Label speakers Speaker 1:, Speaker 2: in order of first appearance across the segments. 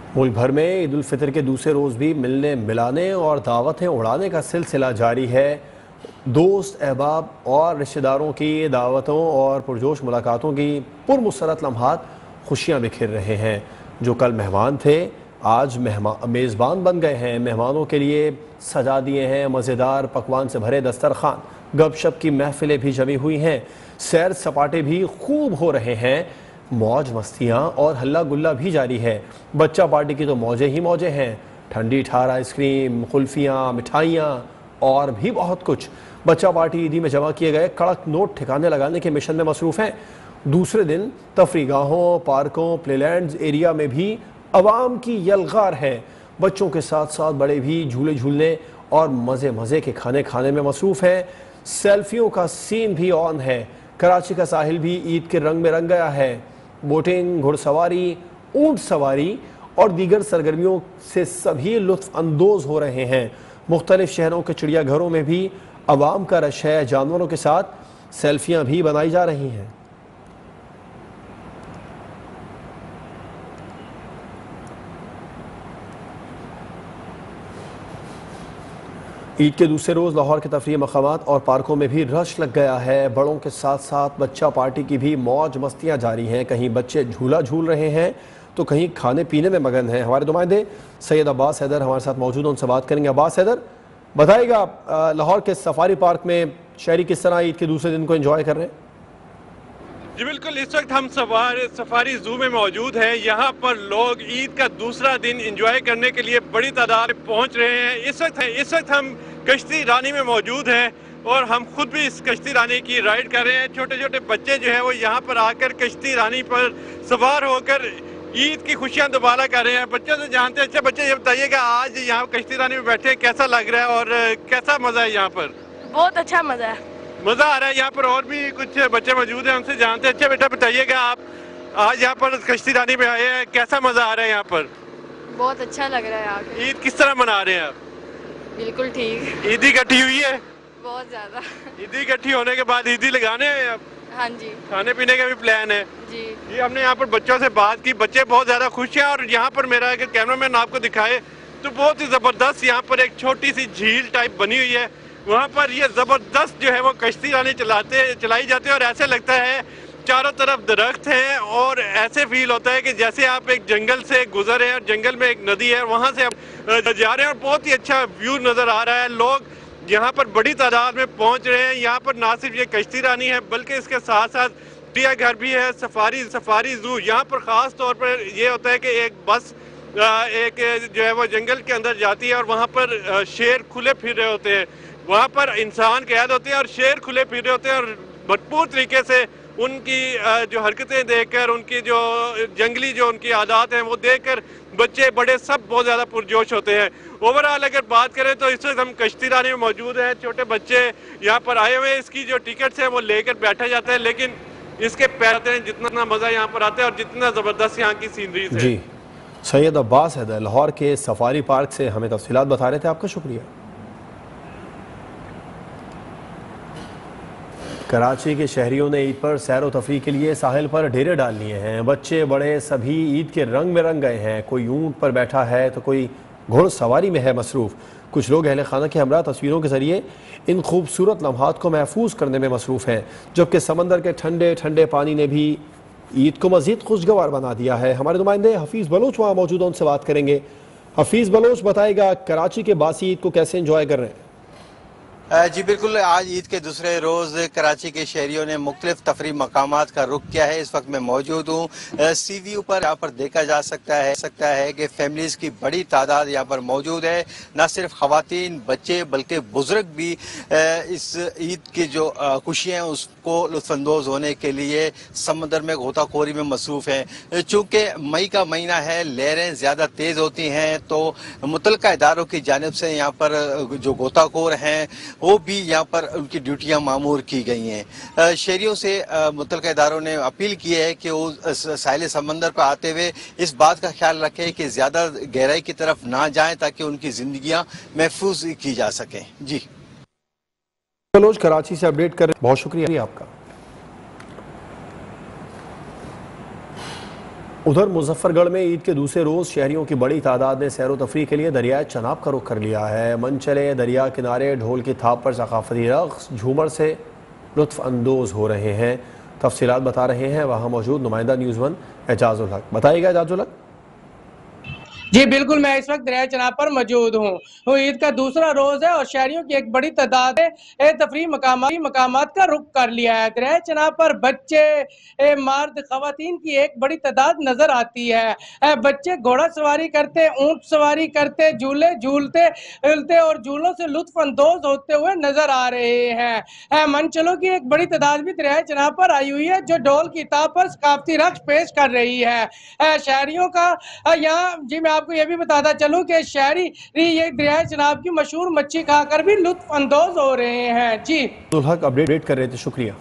Speaker 1: मुल्क भर में ईद उल फितर के दूसरे रोज़ भी मिलने मिलाने और दावतें उड़ाने का सिलसिला जारी है। दोस्त, अहबाब और रिश्तेदारों की दावतों और पुरजोश मुलाकातों की पुरमसरत लम्हात खुशियाँ बिखेर रहे हैं। जो कल मेहमान थे आज मेज़बान बन गए हैं। मेहमानों के लिए सजा दिए हैं मज़ेदार पकवान से भरे दस्तरखान। गपशप की महफिलें भी जमी हुई हैं। सैर सपाटे भी खूब हो रहे हैं। मौज मस्तियाँ और हल्ला गुल्ला भी जारी है। बच्चा पार्टी की तो मौजें ही मौजें हैं। ठंडी ठार आइसक्रीम, कुल्फियाँ, मिठाइयाँ और भी बहुत कुछ। बच्चा पार्टी ईदी में जमा किए गए कड़क नोट ठिकाने लगाने के मिशन में मसरूफ़ हैं। दूसरे दिन तफरीगाहों, पार्कों, प्लेलैंड्स एरिया में भी अवाम की यलगार है। बच्चों के साथ साथ बड़े भी झूले झूलने और मज़े मज़े के खाने खाने में मसरूफ़ हैं। सेल्फियों का सीन भी ऑन है। कराची का साहिल भी ईद के रंग में रंग गया है। बोटिंग, घुड़सवारी, ऊंट सवारी और दीगर सरगर्मियों से सभी लुत्फ अंदोज हो रहे हैं। मुख्तलिफ शहरों के चिड़ियाघरों में भी अवाम का रश है। जानवरों के साथ सेल्फियाँ भी बनाई जा रही हैं। ईद के दूसरे रोज़ लाहौर के तफरीही मकामात और पार्कों में भी रश लग गया है। बड़ों के साथ साथ बच्चा पार्टी की भी मौज मस्तियाँ जारी हैं। कहीं बच्चे झूला झूल रहे हैं तो कहीं खाने पीने में मगन हैं। हमारे नुमाइंदे सैयद अब्बास हैदर हमारे साथ मौजूद हैं, उनसे बात करेंगे। अब्बास हैदर, बताइएगा लाहौर के सफारी पार्क में शहरी किस तरह ईद के दूसरे दिन को एंजॉय कर रहे हैं?
Speaker 2: जी बिल्कुल, इस वक्त हम सफारी जू में मौजूद हैं। यहाँ पर लोग ईद का दूसरा दिन एंजॉय करने के लिए बड़ी तादाद में पहुँच रहे हैं। इस वक्त हम कश्ती रानी में मौजूद हैं और हम खुद भी इस कश्ती रानी की राइड कर रहे हैं। छोटे छोटे बच्चे जो हैं वो यहाँ पर आकर कश्ती रानी पर सवार होकर ईद की खुशियाँ दोबारा कर रहे हैं। बच्चों से जानते हैं। अच्छा बच्चे, ये बताइएगा आज यहाँ कश्ती रानी में बैठे कैसा लग रहा है और कैसा मजा है यहाँ पर?
Speaker 3: बहुत अच्छा मजा है।
Speaker 2: मजा आ रहा है। यहाँ पर और भी कुछ बच्चे मौजूद हैं, उनसे जानते हैं। अच्छा बेटा, बताइएगा आप आज यहाँ पर कश्ती रानी में आए हैं, कैसा मजा आ रहा है यहाँ पर?
Speaker 3: बहुत अच्छा लग रहा है यहाँ पे।
Speaker 2: ईद किस तरह मना रहे हैं आप?
Speaker 3: बिल्कुल ठीक।
Speaker 2: ईदी इकट्ठी हुई है?
Speaker 3: बहुत ज्यादा।
Speaker 2: ईदी इकट्ठी होने के बाद ईदी लगाने हैं आप?
Speaker 3: हाँ जी।
Speaker 2: खाने पीने का भी प्लान है
Speaker 3: जी।
Speaker 2: ये हमने यहाँ पर बच्चों से बात की। बच्चे बहुत ज्यादा खुश हैं और यहाँ पर मेरा अगर कैमरामैन आपको दिखाए तो बहुत ही जबरदस्त यहाँ पर एक छोटी सी झील टाइप बनी हुई है। वहाँ पर ये जबरदस्त जो है वो कश्ती रानी चलाई जाती है और ऐसे लगता है चारों तरफ दरख्त हैं और ऐसे फील होता है कि जैसे आप एक जंगल से गुजरे हैं और जंगल में एक नदी है, वहाँ से आप जा रहे हैं और बहुत ही अच्छा व्यू नज़र आ रहा है। लोग यहाँ पर बड़ी तादाद में पहुँच रहे हैं। यहाँ पर ना सिर्फ ये कश्ती रानी है बल्कि इसके साथ साथ चिड़ियाघर भी है, सफारी जू। यहाँ पर ख़ास तौर पर ये होता है कि एक बस एक जो है वो जंगल के अंदर जाती है और वहाँ पर शेर खुले फिर रहे होते हैं। वहाँ पर इंसान कैद होते हैं और शेर खुले फिर रहे होते हैं और भरपूर तरीके से उनकी जो हरकतें देखकर, उनकी जो जंगली जो उनकी आदत हैं वो देखकर बच्चे बड़े सब बहुत ज़्यादा पुरजोश होते हैं। ओवरऑल अगर बात करें तो इस वक्त हम कश्ती रानी में मौजूद हैं। छोटे बच्चे यहाँ पर आए हुए हैं। इसकी जो टिकट्स हैं वो लेकर बैठा जाता है, लेकिन इसके पैरते हैं जितना मज़ा यहाँ पर आता है और जितना ज़बरदस्त यहाँ की सीनरी है।
Speaker 1: जी, सैयद अब्बास हैदर लाहौर के सफारी पार्क से हमें तफसीलात बता रहे थे। आपका शुक्रिया। कराची के शहरियों ने ईद पर सैर व तफरीह के लिए साहिल पर डेरे डाल लिए हैं। बच्चे बड़े सभी ईद के रंग में रंग गए हैं। कोई ऊँट पर बैठा है तो कोई घुड़सवारी में है मसरूफ़। कुछ लोग अहले खाना के हमरा तस्वीरों के ज़रिए इन खूबसूरत लम्हात को महफूज करने में मसरूफ़ हैं, जबकि समंदर के ठंडे ठंडे पानी ने भी ईद को मज़ीद खुशगवार बना दिया है। हमारे नुमाइंदे हफीज़ बलोच वहाँ मौजूद हैं, उनसे बात करेंगे। हफीज़ बलोच, बताएगा कराची के बासी ईद को कैसे इंजॉय कर रहे हैं?
Speaker 4: जी बिल्कुल, आज ईद के दूसरे रोज़ कराची के शहरियों ने मुख्तलिफ तफरी मकामात का रुख किया है। इस वक्त मैं मौजूद हूँ सी व्यू पर। यहाँ पर देखा जा सकता है कि फैमिलीज़ की बड़ी तादाद यहाँ पर मौजूद है। न सिर्फ ख़वातीन बच्चे बल्कि बुज़ुर्ग भी इस ईद की जो खुशियाँ हैं उसको लुत्फ़अंदोज़ होने के लिए समंदर में गोताखोरी में मसरूफ़ हैं। चूँकि मई का महीना है, लहरें ज़्यादा तेज़ होती हैं तो मुतल्लिका इदारों की जानिब से यहाँ पर जो गोताखोर हैं वो भी यहाँ पर उनकी ड्यूटियां मामूर की गई हैं। शहरियों से मुतल्लिका इदारों ने अपील की है कि वो साहिल समंदर पर आते हुए इस बात का ख्याल रखें कि ज़्यादा गहराई की तरफ ना जाएं ताकि उनकी ज़िंदगियां महफूज की जा सकें। जी
Speaker 1: बलोच कराची से अपडेट कर रहे हैं, बहुत शुक्रिया आपका। उधर मुजफ्फरगढ़ में ईद के दूसरे रोज शहरियों की बड़ी तादाद ने सैर व तफरी के लिए दरियाए चनाब का रुख कर लिया है। मन चले दरिया किनारे ढोल की थाप पर सकाफती रक़्स झूमर से लुत्फ अंदोज हो रहे हैं। तफसीलात बता रहे हैं वहाँ मौजूद नुमाइंदा न्यूज़ 1 एजाजुल हक। बताइएगा एजाजुल हक।
Speaker 5: जी बिल्कुल, मैं इस वक्त दरिया चनाब पर मौजूद हूँ। ईद का दूसरा रोज है और शहरियों की एक बड़ी तादाद ने तफरी मकामात का रुख कर लिया है। दरिया चनाब पर बच्चे, मर्द, खवातीन की एक बड़ी तादाद नजर आती है। बच्चे घोड़ा सवारी करते, ऊंट सवारी करते, झूले झूलते और झूलों से लुत्फ अंदोज होते हुए नजर आ रहे हैं। मनचलों की एक बड़ी तादाद भी दरिया चनाब पर आई हुई है जो ढोल की ताप पर सकाफती रक़्स पेश कर रही है। शहरियों का यहाँ जी मैं आपको ये भी बताता चलूं कि शहरी ये दरिया चनाब की मशहूर मच्छी खाकर भी लुत्फ अंदोज हो रहे हैं। जी
Speaker 1: हक अपडेट कर रहे थे, शुक्रिया।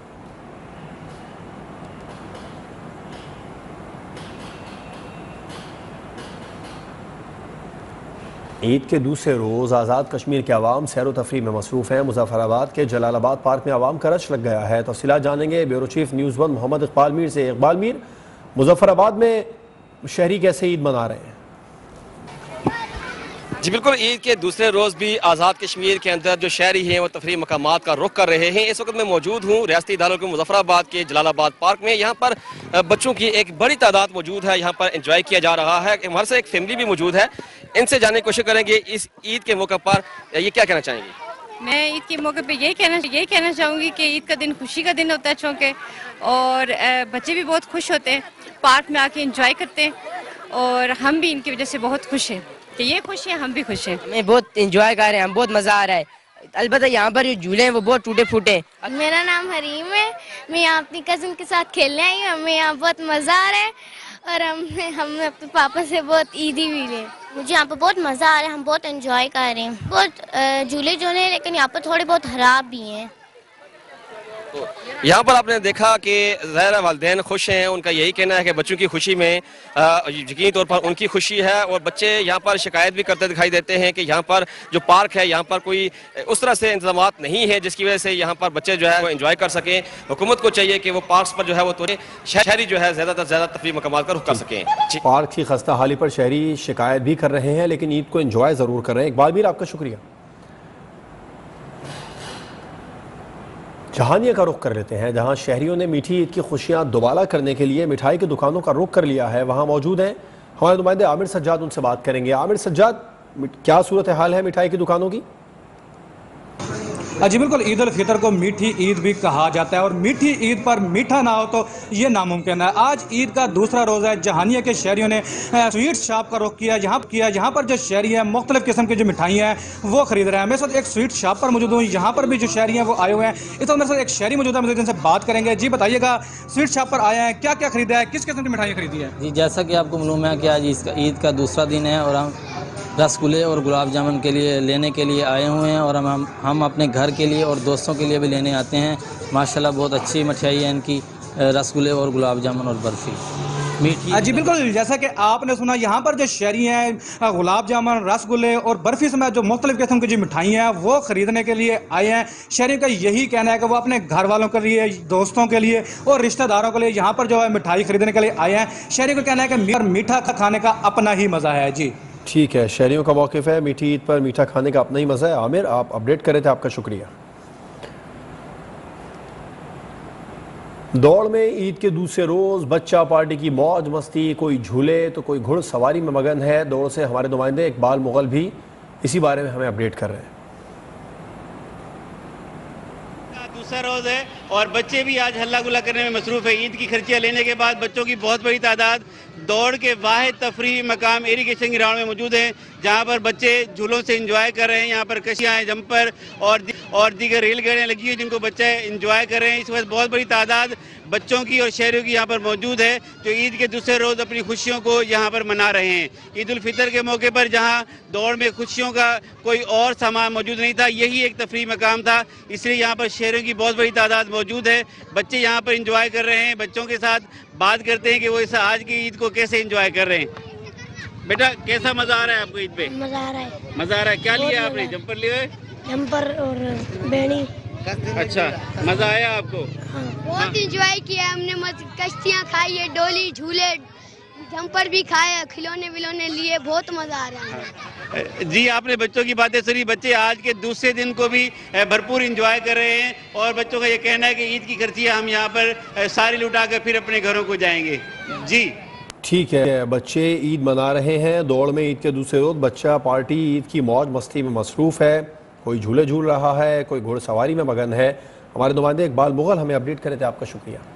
Speaker 1: ईद के दूसरे रोज आज़ाद कश्मीर के अवाम सैर व तफरी में मसरूफ़ हैं। मुजफ्फराबाद के जलालाबाद पार्क में अवाम का रश लग गया है। तफसीलात जानेंगे bureau chief news 1 Mohammad Iqbal Mir से। इकबाल मीर, मुजफ्फराबाद में शहरी कैसे ईद मना रहे हैं?
Speaker 6: जी बिल्कुल, ईद के दूसरे रोज़ भी आज़ाद कश्मीर के अंदर जो शहरी हैं वो तफरी मकामात का रुख कर रहे हैं। इस वक्त मैं मौजूद हूँ रियासती दारुल मुजफ्फराबाद के जलालाबाद पार्क में। यहाँ पर बच्चों की एक बड़ी तादाद मौजूद है। यहाँ पर एंजॉय किया जा रहा है। हमारे से एक फैमिली भी मौजूद है, इनसे जानने की कोशिश करेंगे इस ईद के मौके पर ये क्या कहना चाहेंगे।
Speaker 7: मैं ईद के मौके पे यही कहना चाहूँगी कि ईद का दिन खुशी का दिन होता है चूँकि, और बच्चे भी बहुत खुश होते हैं, पार्क में आके एंजॉय करते हैं और हम भी इनकी वजह से बहुत खुश हैं कि ये खुश हैं, हम भी खुश हैं।
Speaker 8: हमें बहुत एंजॉय कर रहे हैं, हम बहुत मज़ा आ रहा है। अलबत्ता यहाँ पर जो झूले हैं वो बहुत टूटे फूटे।
Speaker 3: मेरा नाम हरीम है, मैं यहाँ अपनी कज़न के साथ खेलने आई हूँ। हमें यहाँ बहुत मज़ा आ रहा है और हमने अपने पापा से बहुत ईदी भी ली। मुझे यहाँ पर बहुत मज़ा आ रहा है, हम बहुत एंजॉय कर रहे हैं। बहुत झूले जो हैं लेकिन यहाँ पर थोड़े बहुत खराब भी हैं।
Speaker 6: यहाँ पर आपने देखा कि ज़ाहिर वालिदैन खुश हैं। उनका यही कहना है कि बच्चों की खुशी में यकीनी तौर पर उनकी खुशी है। और बच्चे यहाँ पर शिकायत भी करते दिखाई देते हैं कि यहाँ पर जो पार्क है यहाँ पर कोई उस तरह से इंतजामात नहीं है जिसकी वजह से यहाँ पर बच्चे जो है वो एंजॉय कर सकें। हुकूमत को चाहिए कि वो पार्क्स पर जो है वो थोड़े शहरी जो है ज़्यादा से ज़्यादा तफरी मकामात का रुख कर सकें।
Speaker 1: पार्क की खस्ता हाली पर शहरी शिकायत भी कर रहे हैं लेकिन ईद को एंजॉय ज़रूर कर रहे हैं। इकबाल मीर, आपका शुक्रिया। जहानिया का रुख कर लेते हैं, जहां शहरियों ने मीठी ईद की खुशियां दोबारा करने के लिए मिठाई की दुकानों का रुख कर लिया है। वहां मौजूद हैं हमारे नुमाइंदे आमिर सज्जाद, उनसे बात करेंगे। आमिर सज्जाद, क्या सूरत हाल है मिठाई की दुकानों की?
Speaker 9: जी बिल्कुल, ईद उल फितर को मीठी ईद भी कहा जाता है और मीठी ईद पर मीठा ना हो तो ये नामुमकिन है। आज ईद का दूसरा रोज़ा है। जहानिया के शहरियों ने स्वीट शॉप का रुख किया, जहाँ पर जो शहरी है मुख्तलिफ किस्म की जो मिठाइयाँ हैं वो खरीद रहे हैं। मेरे साथ एक स्वीट शॉप पर मौजूद हूँ, यहाँ पर भी जो शहरी हैं वो आए हुए हैं। इस वक्त मेरे साथ एक शहरी मौजूद है, मुझे जिनसे बात करेंगे। जी बताइएगा, स्वीट शॉप पर आए हैं, क्या क्या खरीदा है, किस किस्म की मिठाइयाँ खरीदी है?
Speaker 10: जी जैसा कि आपको मालूम है कि आज ईद का दूसरा दिन है और हम रसगुल्ले और गुलाब जामुन के लिए लेने के लिए आए हुए हैं और हम अपने घर के लिए और दोस्तों के लिए भी लेने आते हैं। माशाल्लाह बहुत अच्छी मिठाई है इनकी, रसगुल्ले और गुलाब जामुन और बर्फ़ी मीठी।
Speaker 9: जी बिल्कुल, जैसा कि आपने सुना यहाँ पर जो शहरी हैं गुलाब जामुन, रसगुल्ले और बर्फ़ी समेत जो मुख्तलिफ किस्म की जो मिठाइयाँ हैं वो ख़रीदने के लिए आए हैं। शहरी का यही कहना है कि वो अपने घर वालों के लिए, दोस्तों के लिए और रिश्तेदारों के लिए यहाँ पर जो है मिठाई ख़रीदने के लिए आए हैं। शहरी का कहना है कि मीठा खाने का अपना ही मज़ा है। जी
Speaker 1: ठीक है, शहरियों का मौक़िफ़ है, मीठी ईद पर मीठा खाने का अपना ही मज़ा है। आमिर, आप अपडेट कर रहे थे, आपका शुक्रिया। दौड़ में ईद के दूसरे रोज़ बच्चा पार्टी की मौज मस्ती, कोई झूले तो कोई घुड़सवारी में मगन है। दौड़ से हमारे नुमाइंदे इकबाल मुगल भी इसी बारे में हमें अपडेट कर रहे हैं।
Speaker 11: दूसरा रोज़ है और बच्चे भी आज हल्ला गुल्ला करने में मसरूफ़ है। ईद की खर्चियाँ लेने के बाद बच्चों की बहुत बड़ी तादाद दौड़ के वाहिद तफरी मकाम इरिगेशन ग्राउंड में मौजूद हैं, जहाँ पर बच्चे झूलों से एंजॉय कर रहे हैं। यहाँ पर कशियाँ, जंपर और दीगर रेलगाड़ियाँ लगी हुई जिनको बच्चे एंजॉय कर रहे हैं। इस वक्त बहुत बड़ी तादाद बच्चों की और शहरियों की यहाँ पर मौजूद है जो ईद के दूसरे रोज़ अपनी खुशियों को यहाँ पर मना रहे हैं। ईद उल फितर के मौके पर जहाँ दौड़ में खुशियों का कोई और सामान मौजूद नहीं था, यही एक तफरी मकाम था, इसलिए यहाँ पर शहरियों की बहुत बड़ी तादाद मौजूद है। बच्चे यहाँ पर एंजॉय कर रहे हैं। बच्चों के साथ बात करते हैं कि वो इस आज की ईद को कैसे एंजॉय कर रहे हैं। बेटा, कैसा मजा आ रहा है आपको ईद पे?
Speaker 3: मज़ा आ रहा है।
Speaker 11: मजा आ रहा है। क्या लिया आपने? जंपर लिए?
Speaker 3: जंपर और बेड़ी।
Speaker 11: अच्छा, मजा आया आपको?
Speaker 3: बहुत एंजॉय किया हमने, कश्तियाँ खाई है, डोली, झूले, जंपर भी खाए, खिलौने विलौने लिए, बहुत मजा आ रहा है।
Speaker 11: जी, आपने बच्चों की बातें सुनी। बच्चे आज के दूसरे दिन को भी भरपूर एंजॉय कर रहे हैं और बच्चों का ये कहना है कि ईद की खर्चियाँ हम यहाँ पर सारी लुटा कर फिर अपने घरों को जाएंगे। जी
Speaker 1: ठीक है, बच्चे ईद मना रहे हैं। दौड़ में ईद के दूसरे रोज बच्चा पार्टी ईद की मौज मस्ती में मसरूफ़ है। कोई झूले झूल रहा है, कोई घुड़सवारी में मगन है। हमारे नुमाइंदे इकबाल मुगल हमें अपडेट करे थे। आपका शुक्रिया।